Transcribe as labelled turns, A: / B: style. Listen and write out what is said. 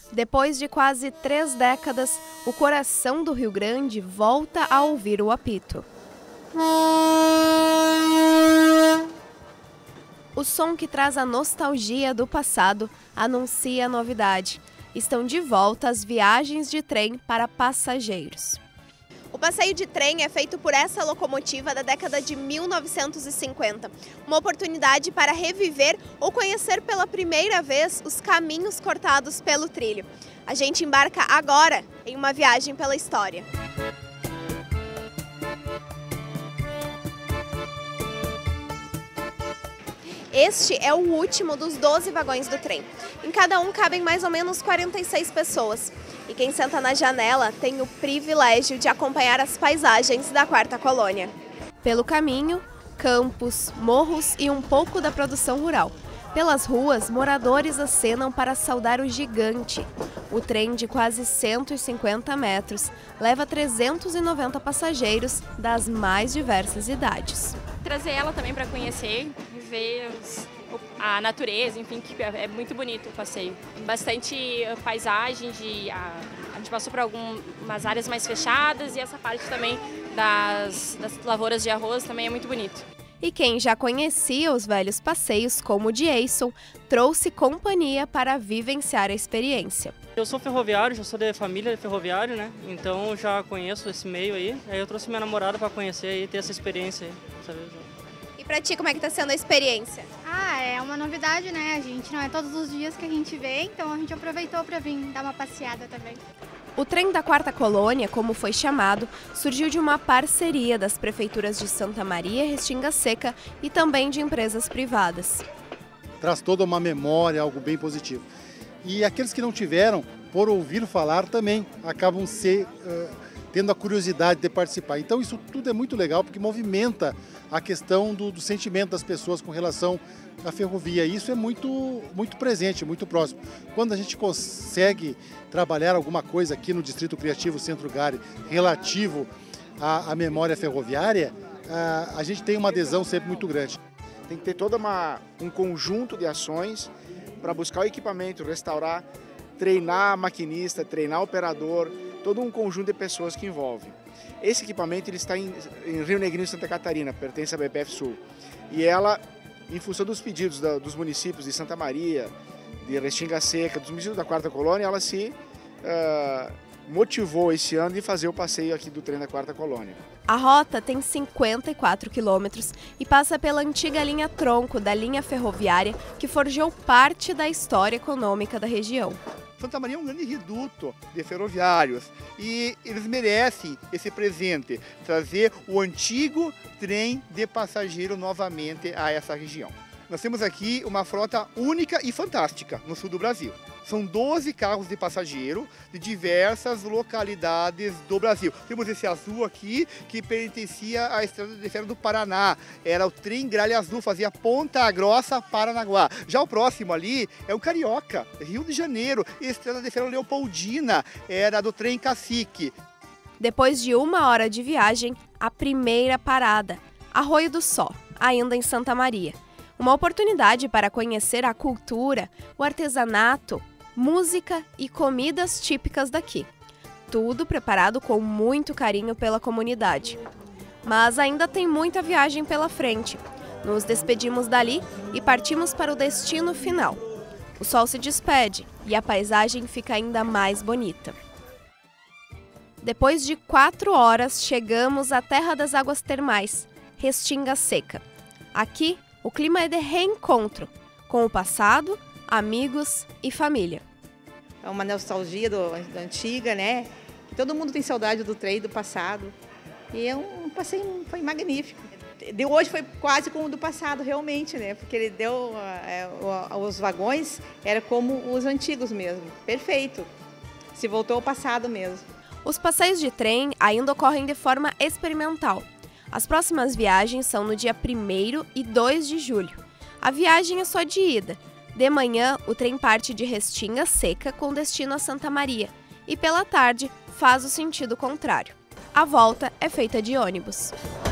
A: Depois de quase 3 décadas, o coração do Rio Grande volta a ouvir o apito. O som que traz a nostalgia do passado anuncia a novidade. Estão de volta as viagens de trem para passageiros. O passeio de trem é feito por essa locomotiva da década de 1950. Uma oportunidade para reviver ou conhecer pela primeira vez os caminhos cortados pelo trilho. A gente embarca agora em uma viagem pela história. Este é o último dos 12 vagões do trem. Em cada um cabem mais ou menos 46 pessoas. E quem senta na janela tem o privilégio de acompanhar as paisagens da Quarta Colônia. Pelo caminho, campos, morros e um pouco da produção rural. Pelas ruas, moradores acenam para saudar o gigante. O trem de quase 150 metros leva 390 passageiros das mais diversas idades.
B: Trazer ela também para conhecer, ver a natureza, enfim, que é muito bonito o passeio. Bastante paisagem, a gente passou por algumas áreas mais fechadas e essa parte também das lavouras de arroz também é muito bonito.
A: E quem já conhecia os velhos passeios, como o de Eison, trouxe companhia para vivenciar a experiência.
C: Eu sou ferroviário, já sou de família de ferroviário, né? Então já conheço esse meio aí. Aí eu trouxe minha namorada para conhecer e ter essa experiência aí, sabe?
A: E para ti, como é que está sendo a experiência?
D: É uma novidade, né? A gente não é todos os dias que a gente vê, então a gente aproveitou para vir dar uma passeada também.
A: O trem da Quarta Colônia, como foi chamado, surgiu de uma parceria das prefeituras de Santa Maria e Restinga Seca e também de empresas privadas.
E: Traz toda uma memória, algo bem positivo. E aqueles que não tiveram, por ouvir falar também, acabam tendo a curiosidade de participar. Então isso tudo é muito legal porque movimenta a questão do sentimento das pessoas com relação à ferrovia. Isso é muito presente, muito próximo. Quando a gente consegue trabalhar alguma coisa aqui no Distrito Criativo Centro Gare relativo à memória ferroviária, a gente tem uma adesão sempre muito grande.
F: Tem que ter todo um conjunto de ações para buscar o equipamento, restaurar, treinar maquinista, treinar operador, todo um conjunto de pessoas que envolve. Esse equipamento ele está em Rio Negrinho, Santa Catarina, pertence à BPF Sul. E ela, em função dos pedidos dos municípios de Santa Maria, de Restinga Seca, dos municípios da Quarta Colônia, ela se motivou esse ano de fazer o passeio aqui do trem da Quarta Colônia.
A: A rota tem 54 quilômetros e passa pela antiga linha tronco da linha ferroviária que forjou parte da história econômica da região.
G: Santa Maria é um grande reduto de ferroviários e eles merecem esse presente, trazer o antigo trem de passageiro novamente a essa região. Nós temos aqui uma frota única e fantástica no sul do Brasil. São 12 carros de passageiro de diversas localidades do Brasil. Temos esse azul aqui que pertencia à Estrada de Ferro do Paraná. Era o trem Gralha Azul, fazia Ponta Grossa, Paranaguá. Já o próximo ali é o Carioca, Rio de Janeiro. Estrada de Ferro Leopoldina, era do trem Cacique.
A: Depois de 1 hora de viagem, a primeira parada, Arroio do Sol, ainda em Santa Maria. Uma oportunidade para conhecer a cultura, o artesanato, música e comidas típicas daqui. Tudo preparado com muito carinho pela comunidade. Mas ainda tem muita viagem pela frente. Nos despedimos dali e partimos para o destino final. O sol se despede e a paisagem fica ainda mais bonita. Depois de 4 horas, chegamos à Terra das Águas Termais, Restinga Seca. Aqui, o clima é de reencontro com o passado, amigos e família.
H: É uma nostalgia da antiga, né? Todo mundo tem saudade do trem do passado. E é um passeio, foi magnífico. De hoje foi quase como o do passado, realmente, né? Porque ele deu os vagões, era como os antigos mesmo. Perfeito. Se voltou ao passado mesmo.
A: Os passeios de trem ainda ocorrem de forma experimental. As próximas viagens são no dia 1º e 2 de julho. A viagem é só de ida. De manhã, o trem parte de Restinga Seca com destino a Santa Maria e pela tarde faz o sentido contrário. A volta é feita de ônibus.